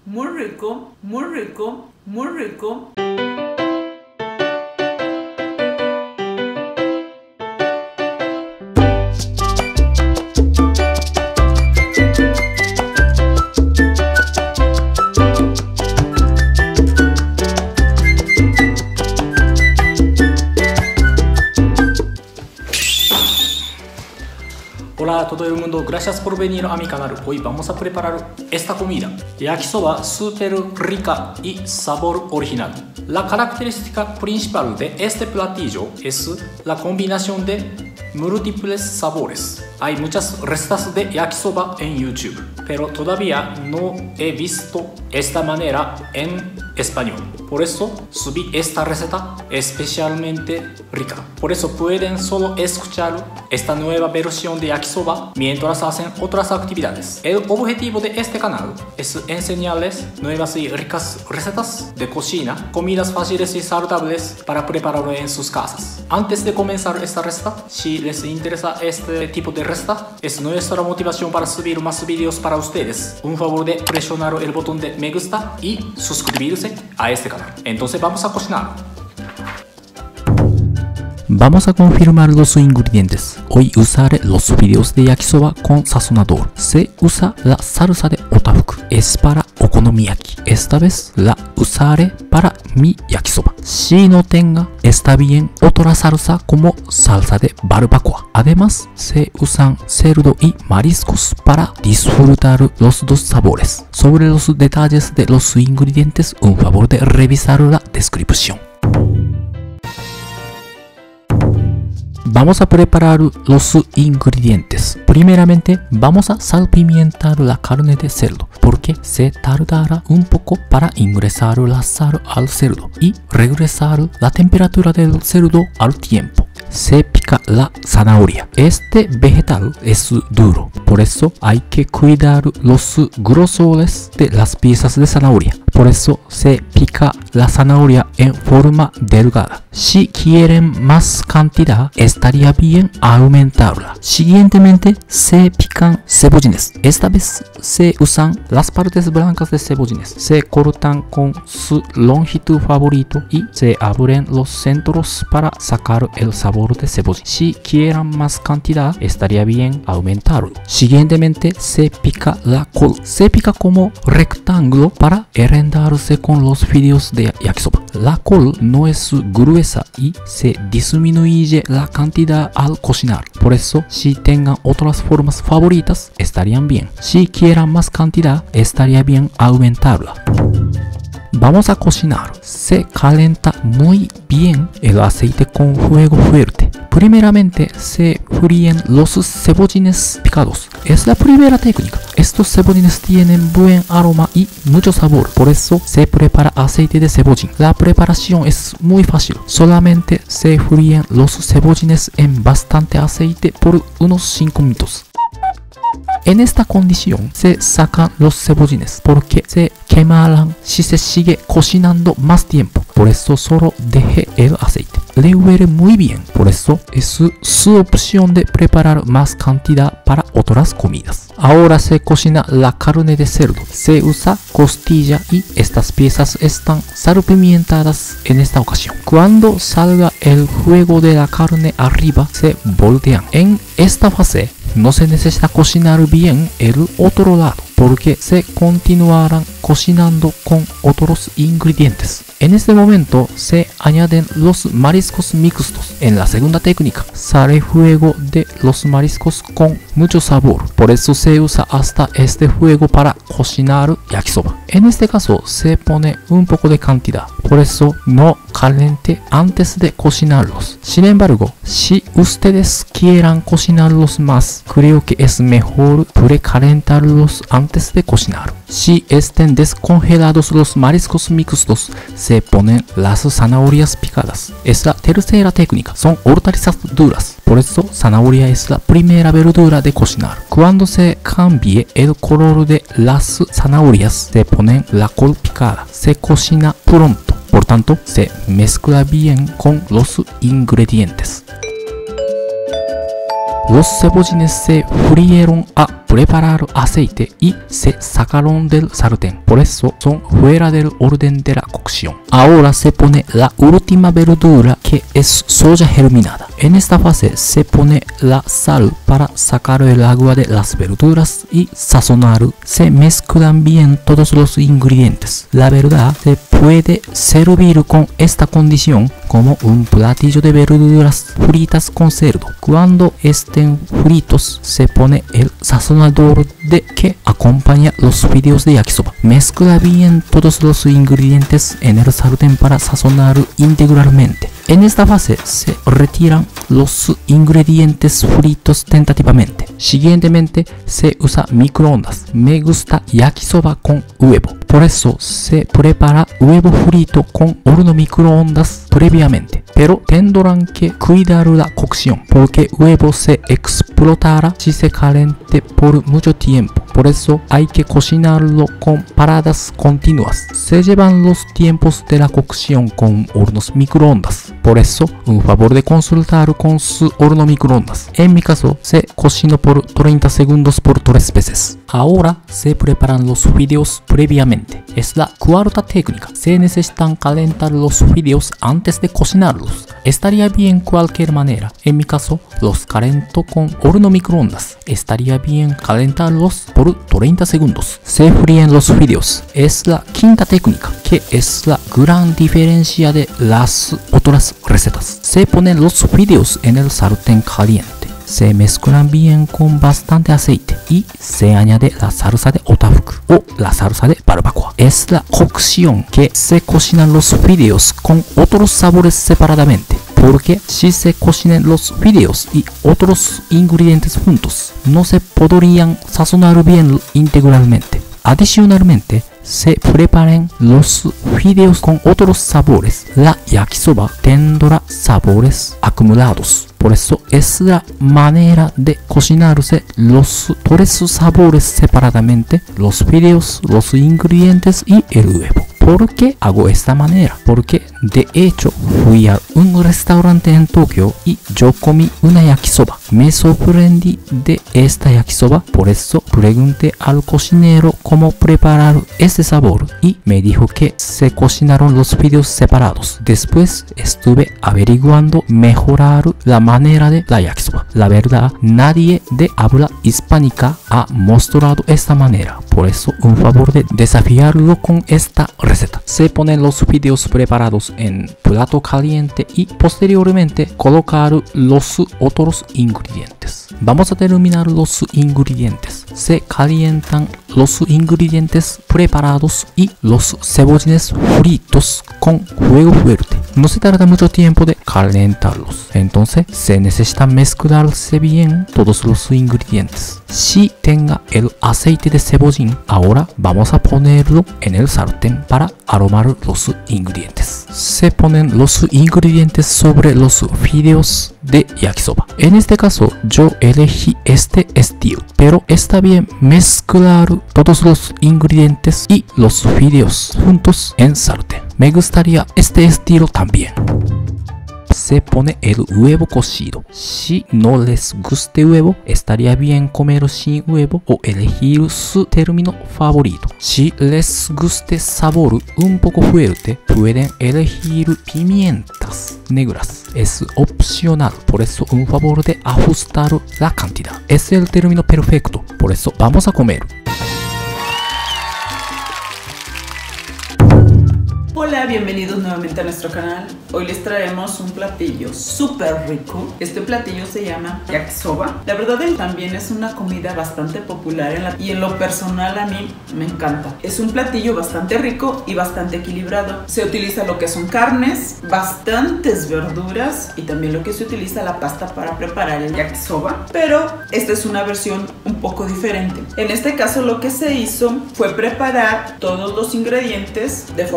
muy rico, muy rico, muy rico. Hola a todo el mundo, gracias por venir a mi canal. Hoy vamos a preparar esta comida, yakisoba súper rica y sabor original. La característica principal de este platillo es la combinación de múltiples sabores. Hay muchas recetas de yakisoba en YouTube, pero todavía no he visto esta manera en español. Por eso subí esta receta especialmente rica. Por eso pueden solo escuchar esta nueva versión de yakisoba mientras hacen otras actividades. El objetivo de este canal es enseñarles nuevas y ricas recetas de cocina, comidas fáciles y saludables para prepararlo en sus casas. Antes de comenzar esta receta, si les interesa este tipo de receta, es nuestra motivación para subir más vídeos para ustedes. Un favor de presionar el botón de me gusta y suscribirse a este canal. Entonces vamos a cocinar. Vamos a confirmar los ingredientes. Hoy usaré los fideos de yakisoba con sazonador. Se usa la salsa de otafuku. Es para okonomiyaki. Esta vez la usaré para mi yakisoba. Si no tenga, está bien otra salsa como salsa de barbacoa. Además, se usan cerdo y mariscos para disfrutar los dos sabores. Sobre los detalles de los ingredientes, un favor de revisar la descripción. Vamos a preparar los ingredientes. Primeramente, vamos a salpimentar la carne de cerdo, porque se tardará un poco para ingresar la sal al cerdo y regresar la temperatura del cerdo al tiempo. Se pica la zanahoria. Este vegetal es duro, por eso hay que cuidar los grosores de las piezas de zanahoria. Por eso se pica la zanahoria en forma delgada. Si quieren más cantidad, estaría bien aumentarla. Siguientemente, se pican cebollines. Esta vez se usan las partes blancas de cebollines. Se cortan con su longitud favorito y se abren los centros para sacar el sabor de cebollín. Si quieren más cantidad, estaría bien aumentarlo. Siguientemente, se pica la col. Se pica como rectángulo para enredarse con los fideos de yakisoba. La col no es gruesa y se disminuye la cantidad al cocinar. Por eso, si tengan otras formas favoritas, estarían bien. Si quieren más cantidad, estaría bien aumentarla. Vamos a cocinar. Se calienta muy bien el aceite con fuego fuerte. Primeramente se fríen los cebollines picados. Es la primera técnica. Estos cebollines tienen buen aroma y mucho sabor. Por eso se prepara aceite de cebollín. La preparación es muy fácil. Solamente se fríen los cebollines en bastante aceite por unos 5 minutos. En esta condición se sacan los cebollines porque se quemarán si se sigue cocinando más tiempo. Por eso solo deje el aceite. Le huele muy bien. Por eso es su opción de preparar más cantidad para otras comidas. Ahora se cocina la carne de cerdo. Se usa costilla y estas piezas están salpimentadas en esta ocasión. Cuando salga el fuego de la carne arriba, se voltean. En esta fase no se necesita cocinar bien el otro lado porque se continuarán cocinando con otros ingredientes. En este momento se añaden los mariscos mixtos. En la segunda técnica sale fuego de los mariscos con mucho sabor. Por eso se usa hasta este fuego para cocinar yakisoba. En este caso se pone un poco de cantidad. Por eso no caliente antes de cocinarlos. Sin embargo, si ustedes quieran cocinarlos más, creo que es mejor precalentarlos antes de cocinar. Si estén descongelados los mariscos mixtos, se ponen las zanahorias picadas. Es la tercera técnica. Son hortalizas duras. Por eso, zanahoria es la primera verdura de cocinar. Cuando se cambie el color de las zanahorias, se ponen la col picada. Se cocina pronto. Por tanto, se mezcla bien con los ingredientes. Los cebollines se frieron a preparar aceite y se sacaron del sartén. Por eso son fuera del orden de la cocción. Ahora se pone la última verdura, que es soya germinada. En esta fase se pone la sal para sacar el agua de las verduras y sazonar. Se mezclan bien todos los ingredientes. La verdad, se puede servir con esta condición como un platillo de verduras fritas con cerdo. Cuando estén fritos, se pone el sazonador de que acompaña los fideos de yakisoba. Mezcla bien todos los ingredientes en el sartén para sazonar integralmente. En esta fase se retiran los ingredientes fritos tentativamente. Siguientemente se usa microondas. Me gusta yakisoba con huevo. Por eso se prepara huevo frito con horno microondas previamente. Pero tendrán que cuidar la cocción porque huevo se explotará si se caliente por mucho tiempo. Por eso hay que cocinarlo con paradas continuas. Se llevan los tiempos de la cocción con hornos microondas. Por eso, un favor de consultar con su horno microondas. En mi caso, se cocinó por 30 segundos por 3 veces. Ahora se preparan los fideos previamente. Es la cuarta técnica. Se necesitan calentar los fideos antes de cocinarlos. Estaría bien cualquier manera. En mi caso, los calento con horno microondas. Estaría bien calentarlos por 30 segundos. Se fríen los fideos. Es la quinta técnica, que es la gran diferencia de las otras recetas. Se ponen los fideos en el sartén caliente. Se mezclan bien con bastante aceite y se añade la salsa de otafuku o la salsa de barbacoa. Es la cocción que se cocinan los fideos con otros sabores separadamente. Porque si se cocinan los fideos y otros ingredientes juntos, no se podrían sazonar bien integralmente. Adicionalmente, se preparen los fideos con otros sabores. La yakisoba tendrá sabores acumulados. Por eso es la manera de cocinarse los 3 sabores separadamente: los fideos, los ingredientes y el huevo. ¿Por qué hago esta manera? Porque de hecho fui a un restaurante en Tokio y yo comí una yakisoba. Me sorprendí de esta yakisoba, por eso pregunté al cocinero cómo preparar este sabor y me dijo que se cocinaron los fideos separados. Después estuve averiguando mejorar la manera de la yakisoba. La verdad, nadie de habla hispánica ha mostrado esta manera. Por eso, un favor de desafiarlo con esta receta. Se ponen los fideos preparados en plato caliente y posteriormente colocar los otros ingredientes. Vamos a terminar los ingredientes. Se calientan los ingredientes preparados y los cebollines fritos con fuego fuerte. No se tarda mucho tiempo de calentarlos. Entonces se necesita mezclarse bien todos los ingredientes. Si tenga el aceite de cebollín, ahora vamos a ponerlo en el sartén para aromar los ingredientes. Se ponen los ingredientes sobre los fideos de yakisoba. En este caso yo elegí este estilo, pero está bien mezclar todos los ingredientes y los fideos juntos en sartén. Me gustaría este estilo también. Se pone el huevo cocido. Si no les guste huevo, estaría bien comer sin huevo o elegir su término favorito. Si les guste sabor un poco fuerte, pueden elegir pimientas negras. Es opcional, por eso un favor de ajustar la cantidad. Es el término perfecto, por eso vamos a comer. Hola, bienvenidos nuevamente a nuestro canal. Hoy les traemos un platillo súper rico. Este platillo se llama yakisoba. La verdad, él también es una comida bastante popular y en lo personal a mí me encanta. Es un platillo bastante rico y bastante equilibrado. Se utiliza lo que son carnes, bastantes verduras y también lo que se utiliza la pasta para preparar el yakisoba. Pero esta es una versión un poco diferente. En este caso lo que se hizo fue preparar todos los ingredientes de forma separada.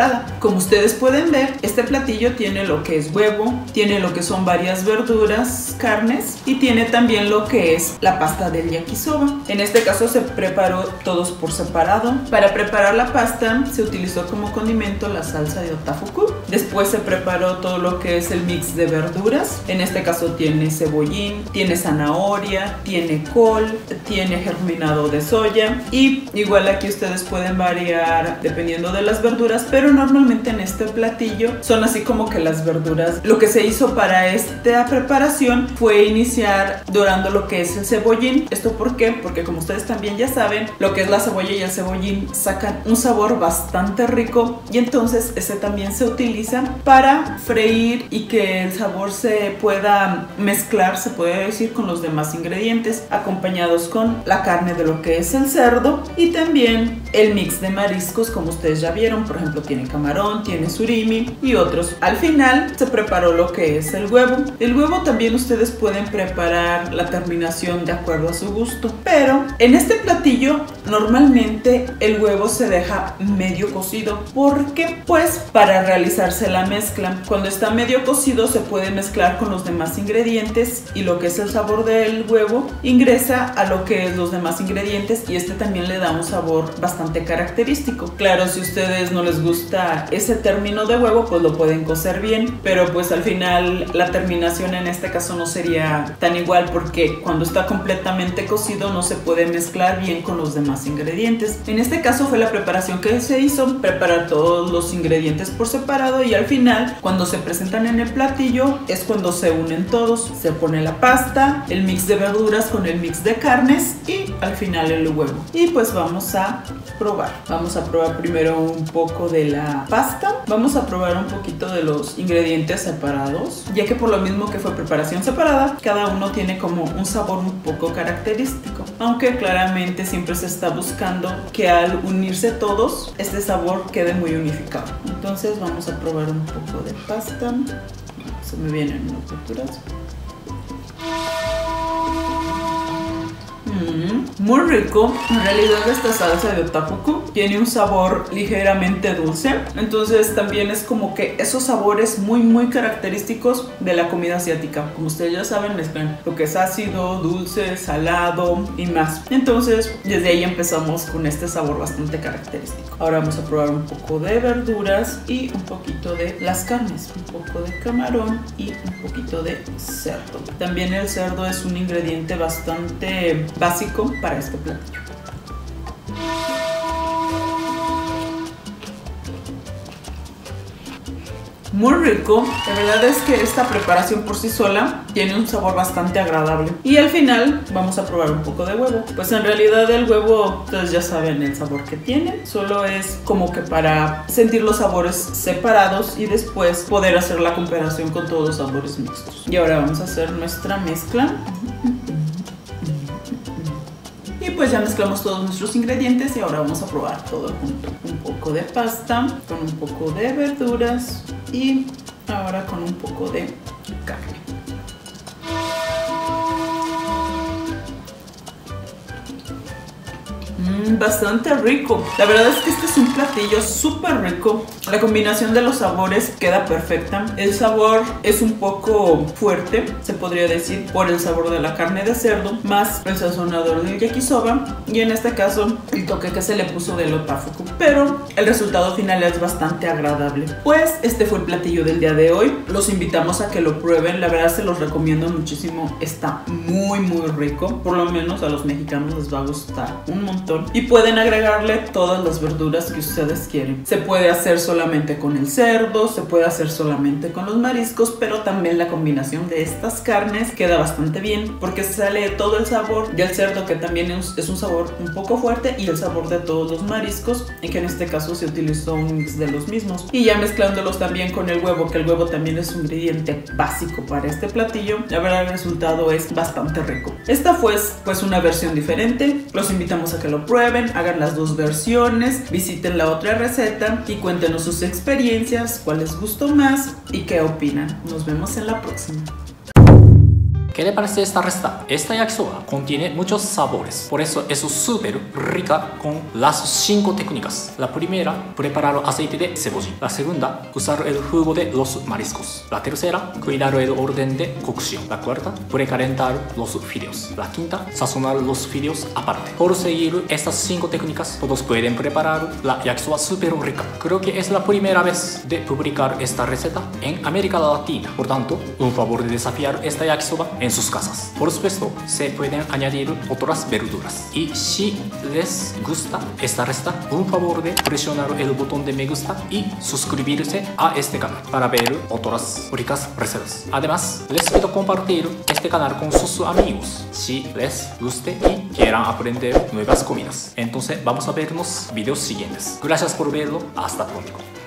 separada. Como ustedes pueden ver, este platillo tiene lo que es huevo, tiene lo que son varias verduras, carnes y tiene también lo que es la pasta del yakisoba. En este caso se preparó todos por separado. Para preparar la pasta se utilizó como condimento la salsa de otafuku. Después se preparó todo lo que es el mix de verduras. En este caso tiene cebollín, tiene zanahoria, tiene col, tiene germinado de soya y igual aquí ustedes pueden variar dependiendo de las verduras, pero normalmente en este platillo son así como que las verduras. Lo que se hizo para esta preparación fue iniciar dorando lo que es el cebollín. ¿Esto por qué? Porque como ustedes también ya saben, lo que es la cebolla y el cebollín sacan un sabor bastante rico y entonces ese también se utiliza para freír y que el sabor se pueda mezclar, se puede decir, con los demás ingredientes, acompañados con la carne de lo que es el cerdo y también el mix de mariscos, como ustedes ya vieron. Por ejemplo, tiene camarón, tiene surimi y otros. Al final se preparó lo que es el huevo. El huevo también ustedes pueden preparar la terminación de acuerdo a su gusto, pero en este platillo normalmente el huevo se deja medio cocido. ¿Por qué? Pues para realizarse la mezcla. Cuando está medio cocido se puede mezclar con los demás ingredientes y lo que es el sabor del huevo ingresa a lo que es los demás ingredientes y este también le da un sabor bastante característico. Claro, si a ustedes no les gusta ese término de huevo, pues lo pueden cocer bien, pero pues al final la terminación en este caso no sería tan igual porque cuando está completamente cocido no se puede mezclar bien con los demás ingredientes. En este caso fue la preparación que se hizo, preparar todos los ingredientes por separado y al final cuando se presentan en el platillo es cuando se unen todos. Se pone la pasta, el mix de verduras con el mix de carnes y al final el huevo. Y pues vamos a probar. Vamos a probar primero un poco de la pasta. Vamos a probar un poquito de los ingredientes separados, ya que por lo mismo que fue preparación separada, cada uno tiene como un sabor un poco característico. Aunque claramente siempre se está buscando que al unirse todos, este sabor quede muy unificado. Entonces vamos a probar un poco de pasta. Se me vienen unas facturas. Muy rico. En realidad esta salsa de otafuku tiene un sabor ligeramente dulce, entonces también es como que esos sabores muy característicos de la comida asiática. Como ustedes ya saben, mezclan lo que es ácido, dulce, salado y más. Entonces desde ahí empezamos con este sabor bastante característico. Ahora vamos a probar un poco de verduras y un poquito de las carnes, un poco de camarón y un poquito de cerdo. También el cerdo es un ingrediente bastante básico para este platillo. Muy rico. La verdad es que esta preparación por sí sola tiene un sabor bastante agradable. Y al final vamos a probar un poco de huevo. Pues en realidad el huevo, ustedes ya saben el sabor que tiene. Solo es como que para sentir los sabores separados y después poder hacer la comparación con todos los sabores mixtos. Y ahora vamos a hacer nuestra mezcla. Y pues ya mezclamos todos nuestros ingredientes y ahora vamos a probar todo junto. Un poco de pasta con un poco de verduras y ahora con un poco de carne. Bastante rico. La verdad es que este es un platillo súper rico. La combinación de los sabores queda perfecta. El sabor es un poco fuerte, se podría decir, por el sabor de la carne de cerdo, más el sazonador del yakisoba y en este caso el toque que se le puso del otafuku. Pero el resultado final es bastante agradable. Pues este fue el platillo del día de hoy. Los invitamos a que lo prueben. La verdad se los recomiendo muchísimo. Está muy rico. Por lo menos a los mexicanos les va a gustar un montón. Y pueden agregarle todas las verduras que ustedes quieren. Se puede hacer solamente con el cerdo, se puede hacer solamente con los mariscos, pero también la combinación de estas carnes queda bastante bien porque sale todo el sabor del cerdo, que también es un sabor un poco fuerte, y el sabor de todos los mariscos, y que en este caso se utilizó un mix de los mismos. Y ya mezclándolos también con el huevo, que el huevo también es un ingrediente básico para este platillo, la verdad el resultado es bastante rico. Esta fue pues una versión diferente. Los invitamos a que lo prueben, hagan las dos versiones, visiten la otra receta y cuéntenos sus experiencias, cuál les gustó más y qué opinan. Nos vemos en la próxima. ¿Qué le parece esta receta? Esta yakisoba contiene muchos sabores, por eso es súper rica con las 5 técnicas. La primera, preparar aceite de cebollín. La segunda, usar el jugo de los mariscos. La tercera, cuidar el orden de cocción. La cuarta, precalentar los fideos. La quinta, sazonar los fideos aparte. Por seguir estas 5 técnicas, todos pueden preparar la yakisoba súper rica. Creo que es la primera vez de publicar esta receta en América Latina. Por tanto, un favor de desafiar esta yakisoba en sus casas. Por supuesto, se pueden añadir otras verduras. Y si les gusta esta receta, un favor de presionar el botón de me gusta y suscribirse a este canal para ver otras ricas recetas. Además, les pido compartir este canal con sus amigos si les guste y quieran aprender nuevas comidas. Entonces, vamos a ver los videos siguientes. Gracias por verlo. Hasta pronto.